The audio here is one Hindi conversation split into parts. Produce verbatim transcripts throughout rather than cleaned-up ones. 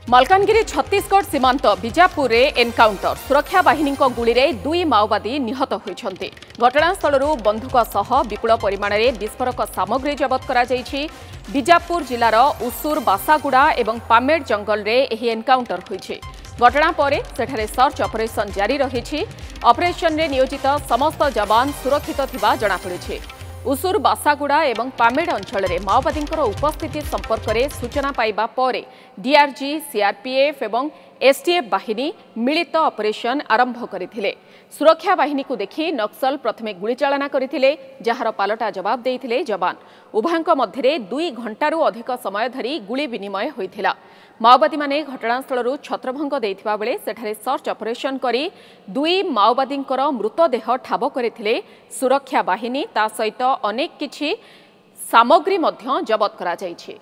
मालकानगिरी छत्तीसगढ़ सीमांत बीजापुर रे एनकाउंटर सुरक्षा बाहिनी गुली में दुई माओवादी निहत होती। घटनास्थल बंधुक सह विपुल परिमाण में विस्फोरक सामग्री जबत करा जायछि। बीजापुर जिलार उसूर बासागुड़ा और पामेड़ जंगल में यह एनकाउंटर होइछि। घटना पर सेठारे सर्च ऑपरेशन जारी रही। ऑपरेशन में नियोजित समस्त जवान सुरक्षित थिबा जणा पड़िछि। उसूर बासागुड़ा और पामेड़ अंचल में माओवादी उपस्थिति संपर्क में सूचना पाइबा पर डीआरजी, सीआरपीएफ और एसटीएफ बाहिनी मिलित ऑपरेशन आरंभ करथिले। सुरक्षा बाहिनी को देखि नक्सल प्रथमे गुलीचालना करथिले, जार पालटा जवाब देइथिले जवान। उभयंक मध्यरे दुई घंटारू अधिक समय धरी गुली विनिमय होइथिला। माओवादी माने घटनास्थल छत्रभंग देइथिबा बेले सेठारे सर्च ऑपरेशन करी दुई माओवादींकर मृतदेह ठाब करथिले सुरक्षा बाहिनी। ता सहित अनेक किछि सामग्री मध्य जबत करा जायछि।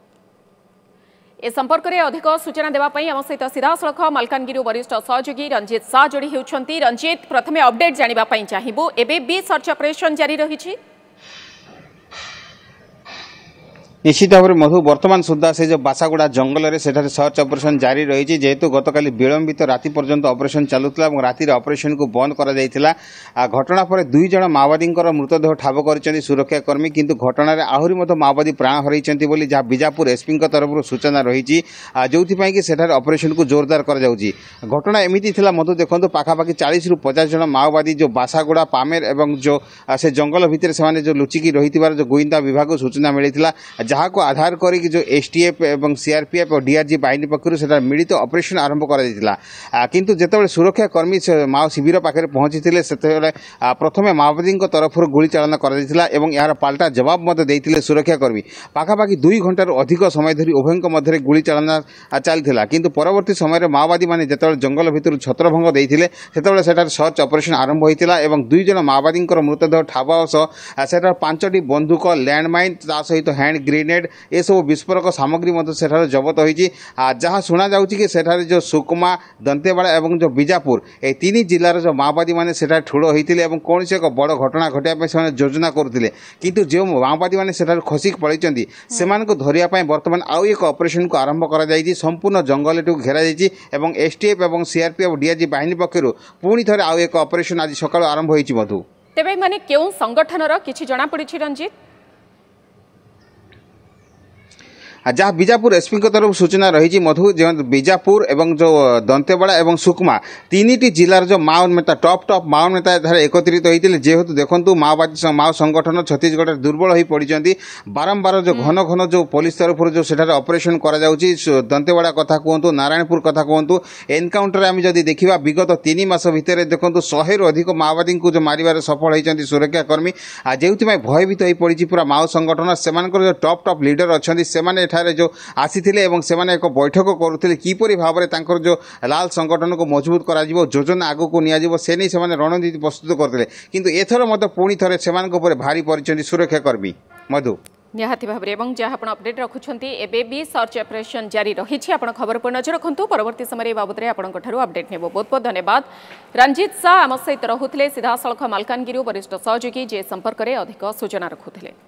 ए संपर्क में अधिक सूचना देवाई आम सहित सीधासख मालकानगिरी वरिष्ठ सहयोगी रंजित शाह जोड़ी होती। रंजित, प्रथमे अपडेट जानापी चाहबू, एबे भी सर्च ऑपरेशन जारी रही। निश्चित भाव में मधु वर्तमान सुधा से जो बासागुड़ा जंगल में सेठारे सर्च ऑपरेशन जारी रही। जेहेतु गतकाली विलंबित राति पर्यंत ऑपरेशन चलुला और रातिर ऑपरेशन को बंद कर घटना पर दुई जन माओवादी मृतदेह ठाब कर सुरक्षाकर्मी, किंतु घटना आहरी माओवादी प्राण हरइछन्ति बोली जहाँ बीजापुर एसपी तरफ सूचना रही, जो कि सेठारे ऑपरेशन को जोरदार कर जाउछि। घटना एमिति थिला मधु देखंतु पाखापाखि चालीस रु पचास जन माओवादी जो बासागुड़ा पामेर एवं जो से जंगल भितर से जो लुचिकी रही जो गोइंदा विभाग को सूचना मिलता, जहाँ को आधार करी जो एसटीएफ एवं सीआरपीएफ और डीआरजी बाहिनी पक्षर से मिलित ऑपरेशन आरंभ कर किंतु जितेबाला सुरक्षा कर्मी माओ शिविर पाखे पहुंची प्रथमे माओवादी तरफ गुली चालना कर यार पाल्टा जवाब देते सुरक्षाकर्मी। पाखापाखि दुई घंटार अधिक समय धरी उभयों मध्य गुली चालना चलता, किंतु परवर्ती समय माओवादी मैंने जिते जंगल भितर छत्रभंग देते से सर्च ऑपरेशन आरंभ होता और दुई जन माओवादी मृतदेह ठाब सह पांचटी बंदूक, लैंडमाइन सहित हैंड ग्रेनेड ए सब विस्फोरक सामग्री जबत होती। जहाँ शुणा जाऊँगी कि जो सुकमा, दंतेवाड़ा और जो बीजापुर ए तीन जिलार जो माओवादी मैंने ठूड़ होते कौन से एक बड़ घटना घटाया से योजना करुले, किंतु जो माओवादी मैंने खसिक पड़ती से धरिया बर्तमान आउ एक ऑपरेशन को आरंभ कर संपूर्ण जंगल घेरा एसटीएफ और सीआरपीएफ डीआरजी बाहिनी पक्षर पुणी थे आउ एक ऑपरेशन आज सकाळ आरंभ होइछि। मधु तेबे माने केउ संगठनर किछि जणा पड़िछि रंजित? जहाँ बीजापुर एसपी तरफ सूचना रही मधु जो बीजापुर एवं जो दंतेवाड़ा और सुकमा तीन जिलार जो माओ नेता टॉप टॉप माओ नेता एकत्रित होते। जेहेतु देखु माओवादी माओ संगठन छत्तीसगढ़ दुर्बल हो पड़ी, बारंबार जो घन घन जो पुलिस तरफ जो सेठारे ऑपरेशन करा जाउछि, दंतेवाड़ा कथा कहतु, नारायणपुर कथा कहतु, एनकाउंटर आम जदि देखा विगत तीन मास भितर देखो शहे रु अधिक माओवादी को जो मारिबार सफल होती सुरक्षाकर्मी, जो भयभीत हो पड़ी पूरा माओ संगठन। से टॉप टॉप लीडर अच्छा से जो आसी से एक बैठक करुले किपरि भाव में जो लाल संगठन को मजबूत करा योजना आगू को निया से नहीं से रणनीति प्रस्तुत करते, किंतु एथर मत पुणी थे से भारी पड़ते सुरक्षाकर्मी। मधु निहाती भाव में जहाँ आप अपडेट रखुंट एवं भी सर्च ऑपरेशन जारी रही। आप खबर पर नजर रखु, परवर्ती समय बाबद में आपंठू अपडेट नेब। बहुत बहुत धन्यवाद। रंजित शाह आम सहित रुले सीधासख मालकानगिरी वरिष्ठ सहयोगी जे संपर्क में अधिक सूचना रखुले।